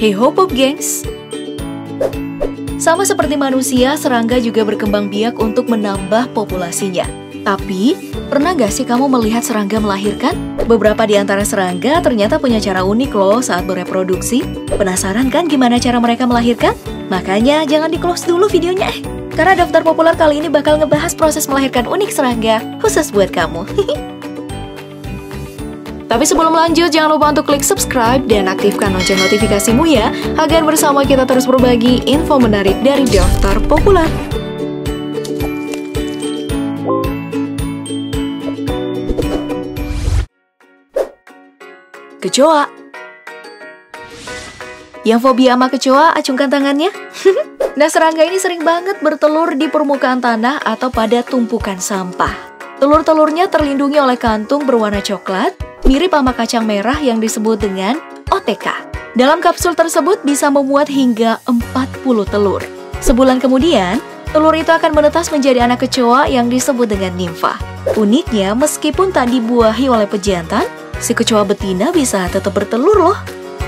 Hey ho Pop Gengs! Sama seperti manusia, serangga juga berkembang biak untuk menambah populasinya. Tapi, pernah gak sih kamu melihat serangga melahirkan? Beberapa di antara serangga ternyata punya cara unik loh saat bereproduksi. Penasaran kan gimana cara mereka melahirkan? Makanya jangan di-close dulu videonya. Karena daftar populer kali ini bakal ngebahas proses melahirkan unik serangga khusus buat kamu. Tapi sebelum lanjut, jangan lupa untuk klik subscribe dan aktifkan lonceng notifikasimu ya, agar bersama kita terus berbagi info menarik dari daftar populer. Kecoa. Yang fobia sama kecoa, acungkan tangannya. Nah, serangga ini sering banget bertelur di permukaan tanah atau pada tumpukan sampah. Telur-telurnya terlindungi oleh kantung berwarna coklat, mirip sama kacang merah yang disebut dengan OTK. Dalam kapsul tersebut bisa memuat hingga 40 telur. Sebulan kemudian, telur itu akan menetas menjadi anak kecoa yang disebut dengan nimfa. Uniknya, meskipun tak dibuahi oleh pejantan, si kecoa betina bisa tetap bertelur loh.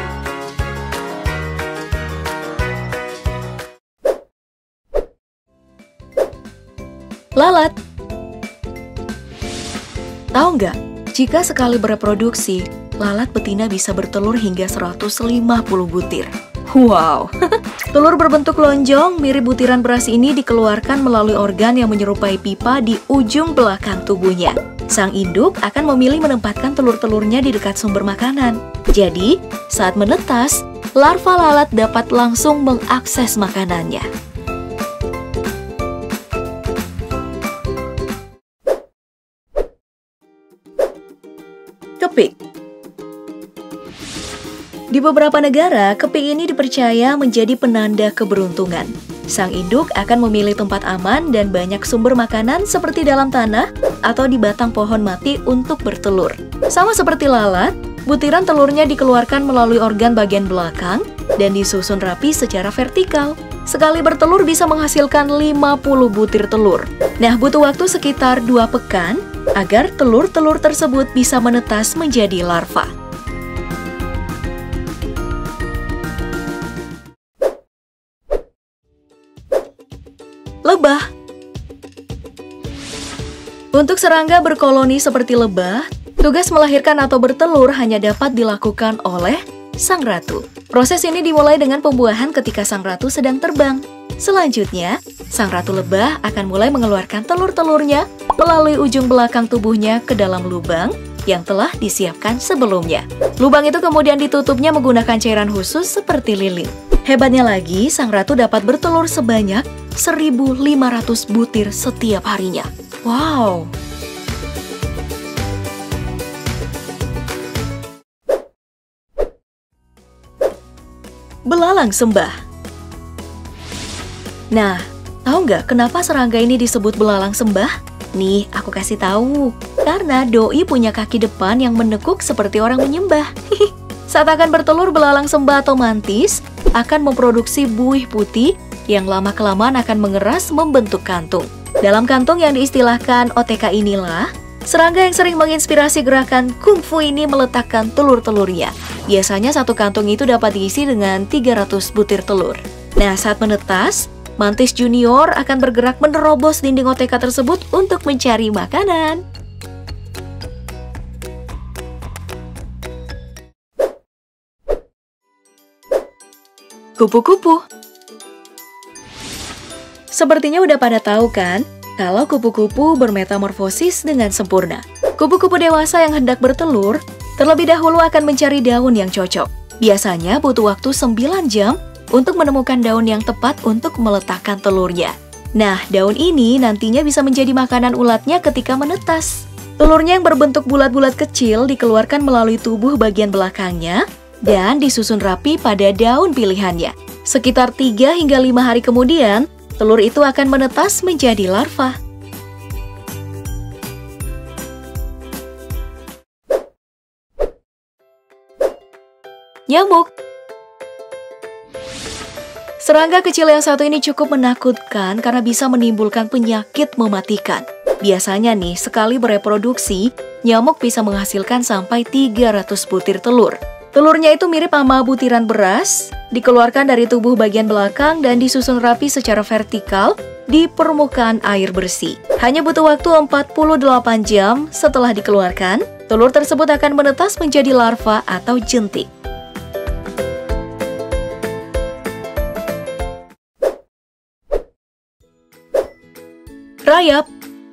Lalat. Tahu nggak? Jika sekali bereproduksi, lalat betina bisa bertelur hingga 150 butir. Wow! Telur berbentuk lonjong, mirip butiran beras ini dikeluarkan melalui organ yang menyerupai pipa di ujung belakang tubuhnya. Sang induk akan memilih menempatkan telur-telurnya di dekat sumber makanan. Jadi, saat menetas, larva lalat dapat langsung mengakses makanannya. Kepik. Di beberapa negara, kepik ini dipercaya menjadi penanda keberuntungan. Sang induk akan memilih tempat aman dan banyak sumber makanan seperti dalam tanah atau di batang pohon mati untuk bertelur. Sama seperti lalat, butiran telurnya dikeluarkan melalui organ bagian belakang dan disusun rapi secara vertikal. Sekali bertelur bisa menghasilkan 50 butir telur. Nah, butuh waktu sekitar 2 pekan agar telur-telur tersebut bisa menetas menjadi larva. Lebah. Untuk serangga berkoloni seperti lebah, tugas melahirkan atau bertelur hanya dapat dilakukan oleh sang ratu. Proses ini dimulai dengan pembuahan ketika sang ratu sedang terbang. Selanjutnya, sang ratu lebah akan mulai mengeluarkan telur-telurnya melalui ujung belakang tubuhnya ke dalam lubang yang telah disiapkan sebelumnya. Lubang itu kemudian ditutupnya menggunakan cairan khusus seperti lilin. Hebatnya lagi, sang ratu dapat bertelur sebanyak 1.500 butir setiap harinya. Wow! Belalang sembah. Nah, tahu nggak kenapa serangga ini disebut belalang sembah? Nih, aku kasih tahu. Karena doi punya kaki depan yang menekuk seperti orang menyembah. Saat akan bertelur, belalang sembah atau mantis akan memproduksi buih putih yang lama-kelamaan akan mengeras membentuk kantung. Dalam kantung yang diistilahkan OTK inilah, serangga yang sering menginspirasi gerakan kungfu ini meletakkan telur-telurnya. Biasanya satu kantung itu dapat diisi dengan 300 butir telur. Nah, saat menetas, mantis junior akan bergerak menerobos dinding OTK tersebut untuk mencari makanan. Kupu-kupu. Sepertinya udah pada tahu kan, kalau kupu-kupu bermetamorfosis dengan sempurna. Kupu-kupu dewasa yang hendak bertelur, terlebih dahulu akan mencari daun yang cocok. Biasanya butuh waktu 9 jam untuk menemukan daun yang tepat untuk meletakkan telurnya. Nah, daun ini nantinya bisa menjadi makanan ulatnya ketika menetas. Telurnya yang berbentuk bulat-bulat kecil dikeluarkan melalui tubuh bagian belakangnya dan disusun rapi pada daun pilihannya. Sekitar 3 hingga 5 hari kemudian, telur itu akan menetas menjadi larva. Nyamuk. Serangga kecil yang satu ini cukup menakutkan karena bisa menimbulkan penyakit mematikan. Biasanya nih, sekali bereproduksi, nyamuk bisa menghasilkan sampai 300 butir telur. Telurnya itu mirip sama butiran beras, dikeluarkan dari tubuh bagian belakang dan disusun rapi secara vertikal di permukaan air bersih. Hanya butuh waktu 48 jam setelah dikeluarkan, telur tersebut akan menetas menjadi larva atau jentik. Rayap.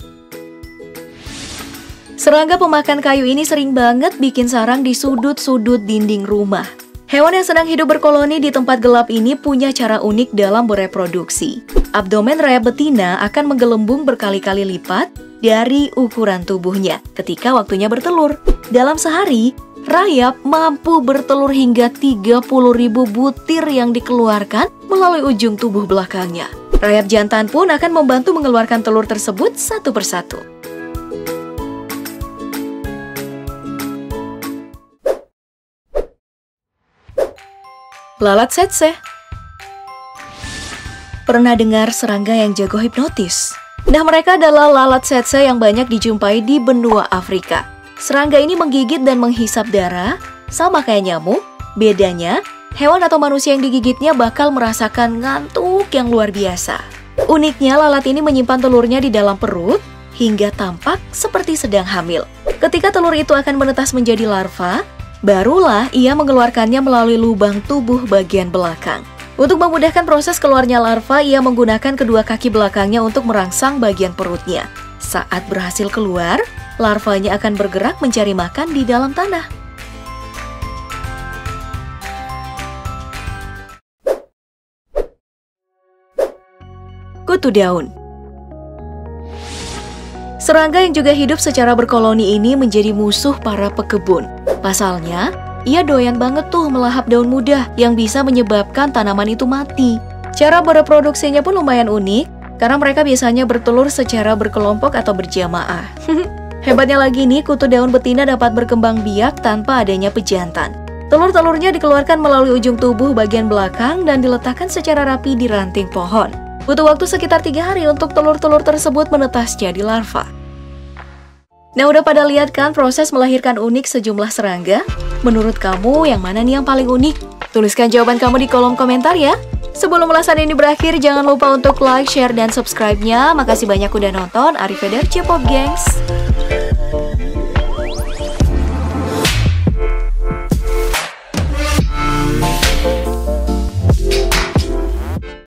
Serangga pemakan kayu ini sering banget bikin sarang di sudut-sudut dinding rumah. Hewan yang sedang hidup berkoloni di tempat gelap ini punya cara unik dalam bereproduksi. Abdomen rayap betina akan menggelembung berkali-kali lipat dari ukuran tubuhnya ketika waktunya bertelur. Dalam sehari, rayap mampu bertelur hingga 30.000 butir yang dikeluarkan melalui ujung tubuh belakangnya. Rayap jantan pun akan membantu mengeluarkan telur tersebut satu persatu. Lalat tsetse. Pernah dengar serangga yang jago hipnotis? Nah, mereka adalah lalat tsetse yang banyak dijumpai di benua Afrika. Serangga ini menggigit dan menghisap darah, sama kayak nyamuk. Bedanya, hewan atau manusia yang digigitnya bakal merasakan ngantuk yang luar biasa. Uniknya, lalat ini menyimpan telurnya di dalam perut hingga tampak seperti sedang hamil. Ketika telur itu akan menetas menjadi larva, barulah ia mengeluarkannya melalui lubang tubuh bagian belakang. Untuk memudahkan proses keluarnya larva, ia menggunakan kedua kaki belakangnya untuk merangsang bagian perutnya. Saat berhasil keluar, larvanya akan bergerak mencari makan di dalam tanah. Kutu daun. Serangga yang juga hidup secara berkoloni ini menjadi musuh para pekebun. Pasalnya, ia doyan banget tuh melahap daun muda yang bisa menyebabkan tanaman itu mati. Cara bereproduksinya pun lumayan unik, karena mereka biasanya bertelur secara berkelompok atau berjamaah. Hebatnya lagi nih, kutu daun betina dapat berkembang biak tanpa adanya pejantan. Telur-telurnya dikeluarkan melalui ujung tubuh bagian belakang dan diletakkan secara rapi di ranting pohon. Butuh waktu sekitar 3 hari untuk telur-telur tersebut menetas jadi larva. Nah, udah pada lihat kan proses melahirkan unik sejumlah serangga? Menurut kamu yang mana nih yang paling unik? Tuliskan jawaban kamu di kolom komentar ya. Sebelum ulasan ini berakhir, jangan lupa untuk like, share, dan subscribe-nya. Makasih banyak udah nonton. Arrivederci Pop Gengs.